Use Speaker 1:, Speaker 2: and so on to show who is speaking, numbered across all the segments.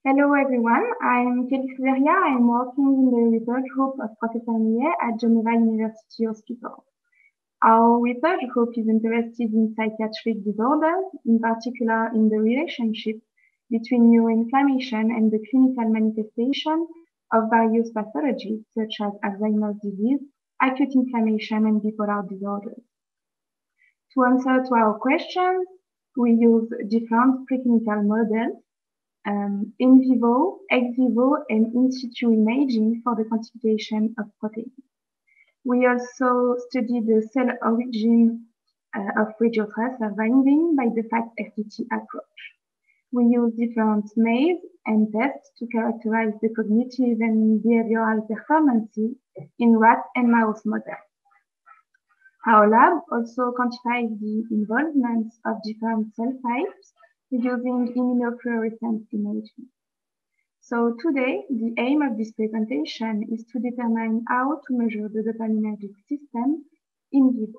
Speaker 1: Hello everyone, I'm Félix Veria. I'm working in the research group of Professor Millet at Geneva University Hospital. Our research group is interested in psychiatric disorders, in particular in the relationship between neuroinflammation and the clinical manifestation of various pathologies such as Alzheimer's disease, acute inflammation, and bipolar disorders. To answer to our questions, we use different preclinical models in vivo, ex vivo, and in situ imaging for the quantification of proteins. We also study the cell origin of radiotracer binding by the FACT-FTT approach. We use different maze and tests to characterize the cognitive and behavioral performances in rat and mouse models. Our lab also quantifies the involvement of different cell types using immunofluorescence imaging. So today, the aim of this presentation is to determine how to measure the dopaminergic system in vivo.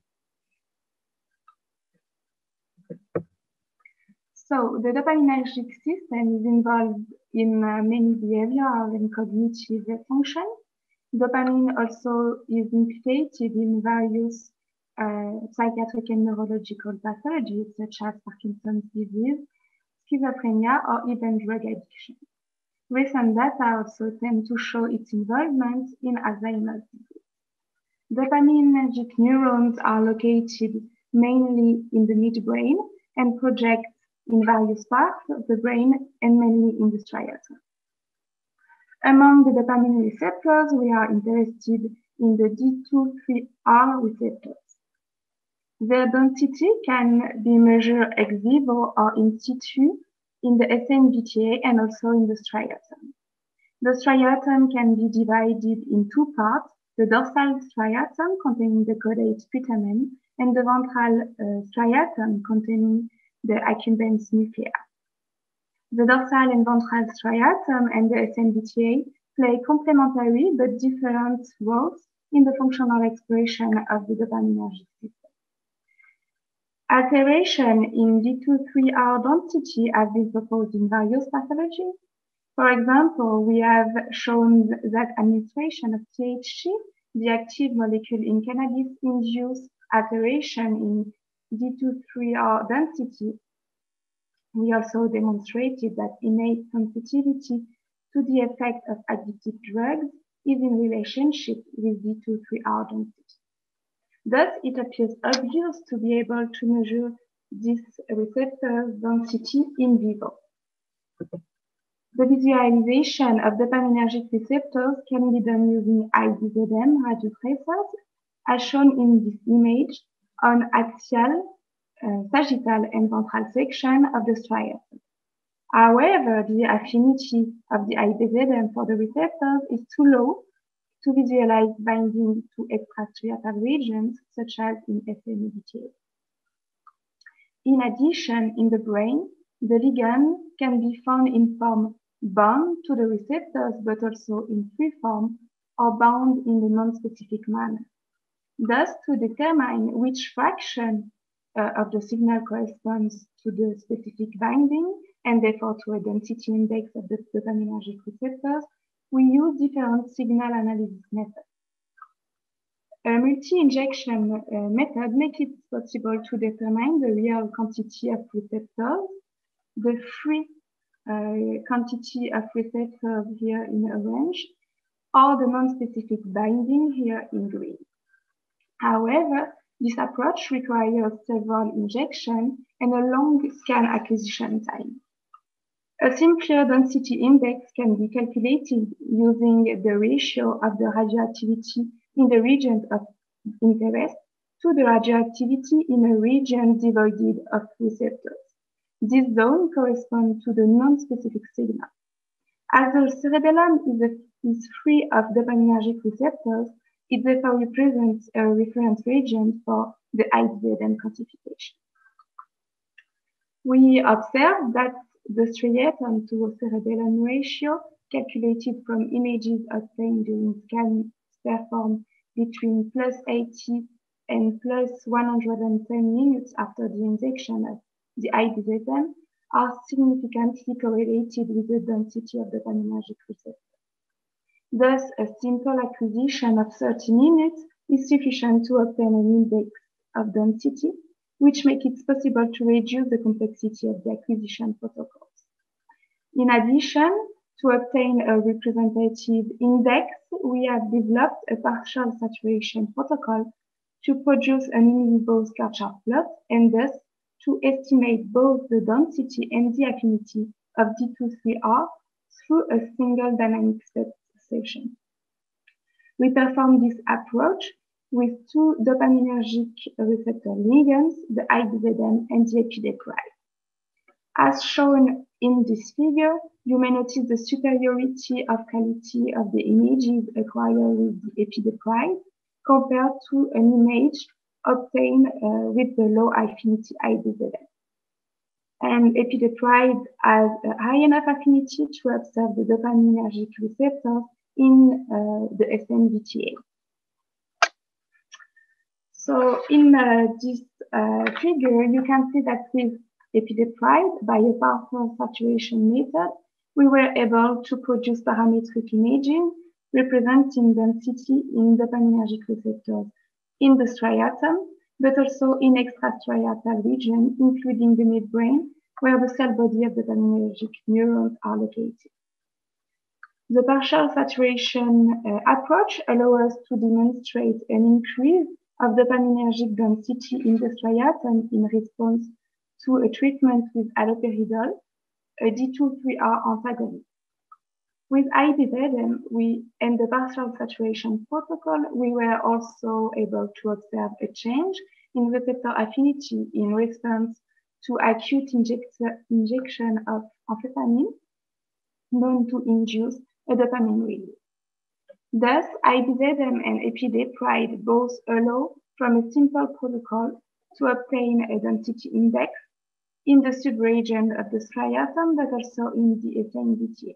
Speaker 1: So the dopaminergic system is involved in many behavioral and cognitive functions. Dopamine also is implicated in various psychiatric and neurological pathologies such as Parkinson's disease, schizophrenia, or even drug addiction. Recent data also tend to show its involvement in Alzheimer's disease. Dopaminergic neurons are located mainly in the midbrain and project in various parts of the brain and mainly in the striatum. Among the dopamine receptors, we are interested in the D2,3R receptors. Their density can be measured ex vivo or in situ in the SNBTA and also in the striatum. The striatum can be divided in two parts, the dorsal striatum containing the caudate putamen and the ventral striatum containing the accumbens nuclei. The dorsal and ventral striatum and the SNBTA play complementary but different roles in the functional expression of the dopaminergic system. Alteration in D2,3R density have been proposed in various pathologies. For example, we have shown that administration of THC, the active molecule in cannabis, induces alteration in D2,3R density. We also demonstrated that innate sensitivity to the effect of addictive drugs is in relationship with D2,3R density. Thus, it appears obvious to be able to measure this receptor density in vivo. The visualization of dopaminergic receptors can be done using IBZM radiotracers, as shown in this image on axial, sagittal, and ventral section of the striatum. However, the affinity of the IBZM for the receptors is too low to visualize binding to extrastriatal regions, such as in SNBTA. In addition, in the brain, the ligand can be found in form bound to the receptors, but also in free form or bound in a non-specific manner. Thus, to determine which fraction of the signal corresponds to the specific binding, and therefore to a density index of the dopaminergic receptors, we use different signal analysis methods. A multi-injection method makes it possible to determine the real quantity of receptors, the free quantity of receptors here in orange, or the non-specific binding here in green. However, this approach requires several injections and a long scan acquisition time. A simpler density index can be calculated using the ratio of the radioactivity in the region of interest to the radioactivity in a region devoid of receptors. This zone corresponds to the non-specific signal. As the cerebellum is free of dopaminergic receptors, it therefore represents a reference region for the IBZM quantification. We observe that the striatum to cerebellum ratio, calculated from images obtained during scans performed between +80 and +110 minutes after the injection of the IBZM, are significantly correlated with the density of dopaminergic receptors. Thus, a simple acquisition of 30 minutes is sufficient to obtain an index of density, which makes it possible to reduce the complexity of the acquisition protocols. In addition, to obtain a representative index, we have developed a partial saturation protocol to produce an in vivo Schartchart plot and thus to estimate both the density and the affinity of D23R through a single dynamic step session. We perform this approach with two dopaminergic receptor ligands, the IBZM and the epidepride. As shown in this figure, you may notice the superiority of quality of the images acquired with the epidepride compared to an image obtained with the low affinity IBZM. And epidepride has a high enough affinity to observe the dopaminergic receptors in the SMBTA. So in this figure, you can see that with epidepride, by a partial saturation method, we were able to produce parametric imaging representing density in dopaminergic receptors in the striatum, but also in extrastriatal region, including the midbrain, where the cell body of the dopaminergic neurons are located. The partial saturation approach allows us to demonstrate an increase of dopaminergic density in the striatum in response to a treatment with haloperidol, a D23R antagonist. With IBZM and the partial saturation protocol, we were also able to observe a change in receptor affinity in response to acute injection of amphetamine known to induce a dopamine release. Thus, IBZM and epidepride both allow from a simple protocol to obtain a density index in the subregion of the striatum, but also in the SMBTA.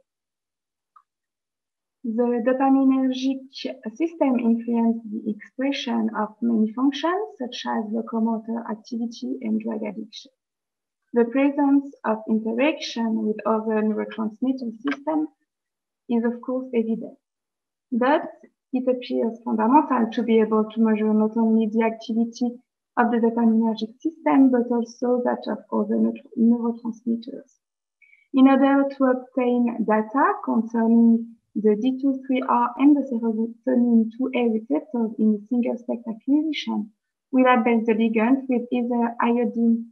Speaker 1: The dopaminergic system influences the expression of many functions, such as locomotor activity and drug addiction. The presence of interaction with other neurotransmitter systems is, of course, evident. But it appears fundamental to be able to measure not only the activity of the dopaminergic system, but also that of other neurotransmitters. In order to obtain data concerning the D23R and the serotonin 2A receptors in a single-spec acquisition, we label the ligand with either iodine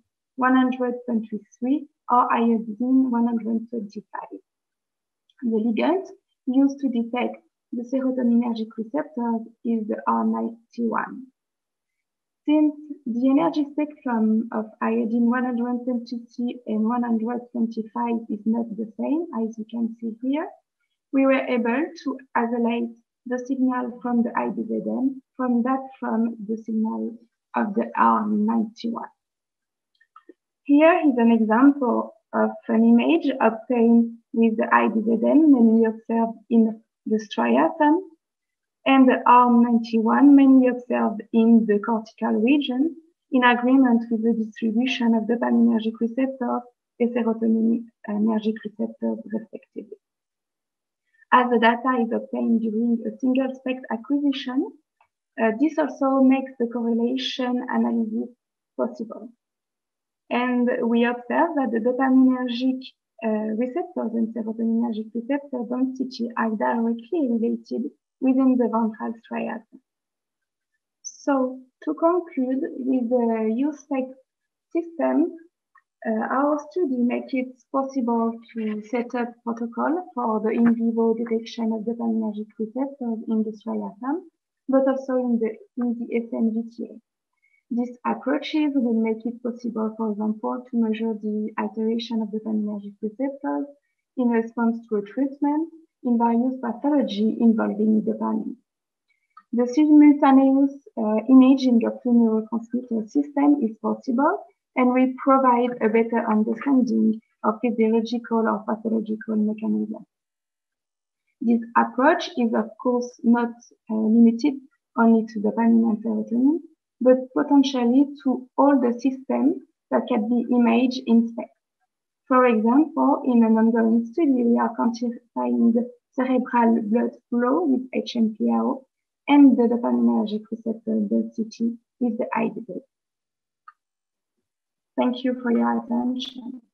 Speaker 1: 123 or iodine 125. The ligand used to detect the serotoninergic receptors is the R91. Since the energy spectrum of iodine 123 and 125 is not the same, as you can see here, we were able to isolate the signal from the IBZM from the signal of the R91. Here is an example of an image obtained with the IBZM mainly observed in the striatum and the R91 mainly observed in the cortical region in agreement with the distribution of dopaminergic receptors and serotoninergic receptors respectively. As the data is obtained during a single-spec acquisition, this also makes the correlation analysis possible. And we observe that the dopaminergic receptors and serotoninergic receptor density are directly related within the ventral striatum. So, to conclude, with the USPEC system, our study makes it possible to set up protocol for the in vivo detection of dopaminergic receptors in the striatum, but also in the SMBTA. These approaches will make it possible, for example, to measure the alteration of dopaminergic receptors in response to a treatment in various pathology involving dopamine. The simultaneous imaging of the neurotransmitter system is possible and will provide a better understanding of physiological or pathological mechanisms. This approach is, of course, not limited only to dopamine and serotonin, but potentially to all the systems that can be imaged in SPECT. For example, in an ongoing study, we are quantifying the cerebral blood flow with HMPRO and the dopaminergic receptor density with the IDD. Thank you for your attention.